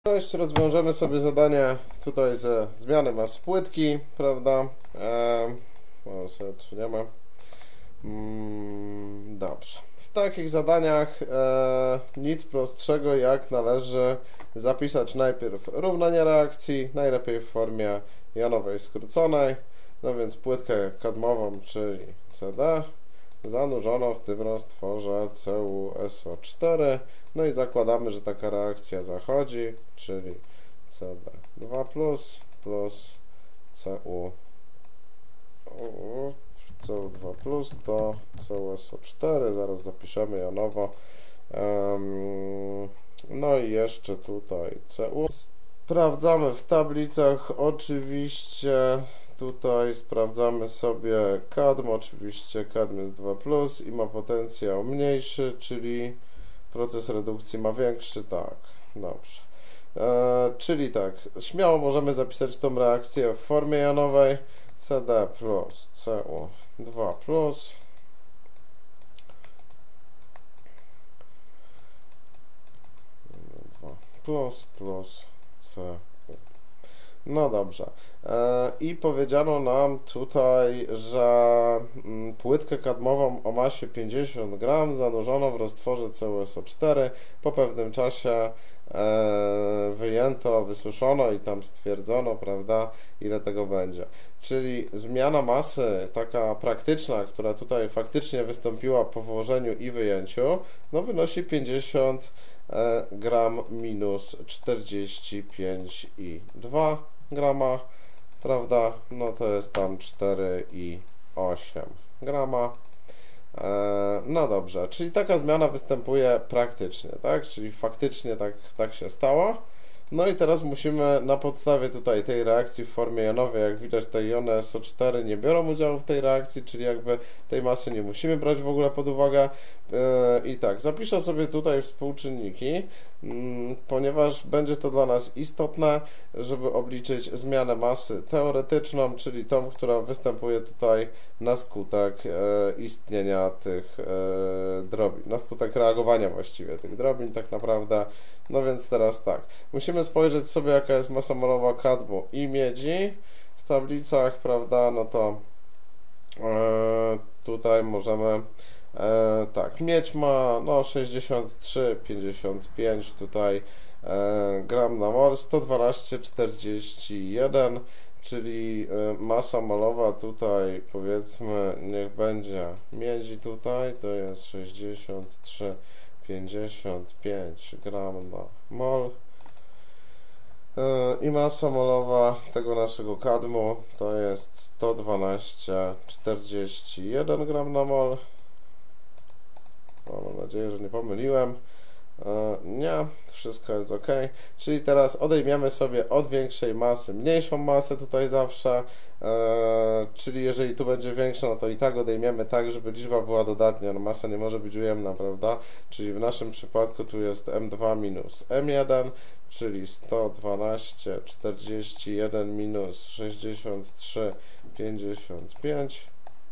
No jeszcze rozwiążemy sobie zadanie tutaj ze zmiany masy płytki, prawda? Może sobie odsuniemy. Dobrze. W takich zadaniach nic prostszego jak należy zapisać najpierw równanie reakcji, najlepiej w formie jonowej skróconej. No więc płytkę kadmową, czyli CD, zanurzono w tym roztworze CuSO4. No i zakładamy, że taka reakcja zachodzi, czyli CD2 plus Cu2 to CuSO4, zaraz zapiszemy jonowo. No i jeszcze tutaj Cu. Sprawdzamy w tablicach, oczywiście tutaj sprawdzamy sobie kadm, oczywiście kadm jest 2+, i ma potencjał mniejszy, czyli proces redukcji ma większy, tak, dobrze. Czyli tak, śmiało możemy zapisać tą reakcję w formie jonowej CD plus Cu2 plus Cu. No dobrze. I powiedziano nam tutaj, że płytkę kadmową o masie 50 g zanurzono w roztworze CuSO4. Po pewnym czasie wyjęto, wysuszono i tam stwierdzono, prawda, ile tego będzie. Czyli zmiana masy, taka praktyczna, która tutaj faktycznie wystąpiła po włożeniu i wyjęciu, no wynosi 50 gram minus 45,2 grama, prawda? No to jest tam 4,8 grama. No dobrze, czyli taka zmiana występuje praktycznie, tak? Czyli faktycznie tak się stało. No i teraz musimy na podstawie tutaj tej reakcji w formie jonowej, jak widać te jony SO4 nie biorą udziału w tej reakcji, czyli jakby tej masy nie musimy brać w ogóle pod uwagę. I tak, zapiszę sobie tutaj współczynniki, ponieważ będzie to dla nas istotne, żeby obliczyć zmianę masy teoretyczną, czyli tą, która występuje tutaj na skutek istnienia tych drobin, na skutek reagowania właściwie tych drobin tak naprawdę. No więc teraz tak, musimy spojrzeć sobie, jaka jest masa molowa kadmu i miedzi w tablicach, prawda? No to tutaj możemy tak, miedź ma no 63,55 tutaj gram na mol, 112,41, czyli masa molowa tutaj, powiedzmy, niech będzie miedzi tutaj, to jest 63,55 gram na mol. I masa molowa tego naszego kadmu to jest 112,41 gram na mol. Mam nadzieję, że nie pomyliłem. Nie, wszystko jest ok. Czyli teraz odejmiemy sobie od większej masy mniejszą masę tutaj zawsze. Czyli jeżeli tu będzie większa, no to i tak odejmiemy tak, żeby liczba była dodatnia. No masa nie może być ujemna, prawda? Czyli w naszym przypadku tu jest M2 minus M1, czyli 112,41 minus 63,55.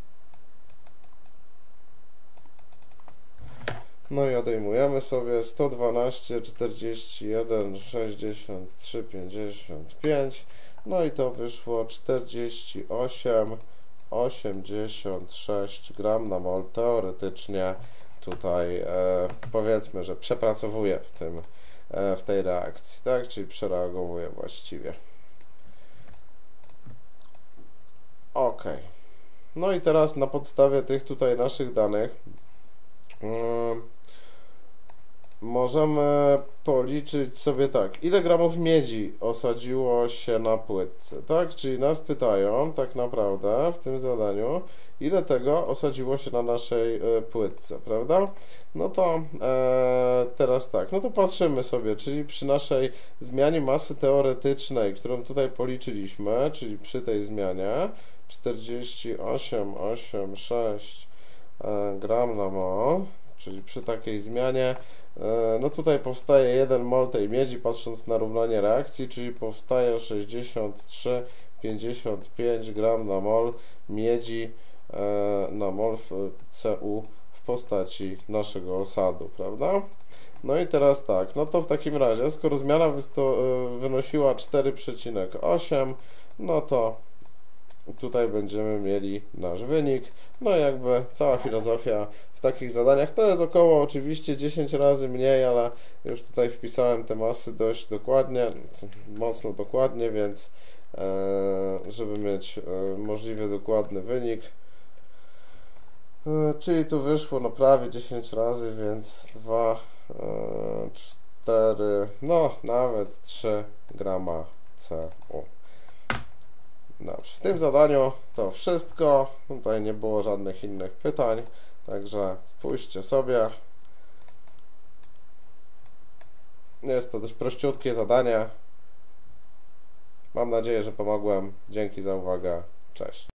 No i odejmujemy sobie 112,41, 63,55. No i to wyszło 48,86 gram na mol. Teoretycznie tutaj powiedzmy, że przepracowuje w tej reakcji, tak? Czyli przereagowuje właściwie. Ok. No i teraz na podstawie tych tutaj naszych danych możemy policzyć sobie tak, ile gramów miedzi osadziło się na płytce, tak? Czyli nas pytają tak naprawdę w tym zadaniu, ile tego osadziło się na naszej płytce, prawda? No to teraz tak, no to patrzymy sobie, czyli przy naszej zmianie masy teoretycznej, którą tutaj policzyliśmy, czyli przy tej zmianie 48,86 gram na mol, czyli przy takiej zmianie, no tutaj powstaje 1 mol tej miedzi, patrząc na równanie reakcji, czyli powstaje 63,55 gram na mol miedzi na mol Cu w postaci naszego osadu, prawda? No i teraz tak, no to w takim razie, skoro zmiana wynosiła 4,8, no to tutaj będziemy mieli nasz wynik. No i jakby cała filozofia w takich zadaniach to jest około oczywiście 10 razy mniej, ale już tutaj wpisałem te masy dość dokładnie, mocno dokładnie, więc żeby mieć możliwie dokładny wynik, czyli tu wyszło no prawie 10 razy, więc 2, 4, no nawet 3 grama Cu. Dobrze, w tym zadaniu to wszystko. Tutaj nie było żadnych innych pytań, także spójrzcie sobie. Jest to dość prościutkie zadanie. Mam nadzieję, że pomogłem. Dzięki za uwagę. Cześć.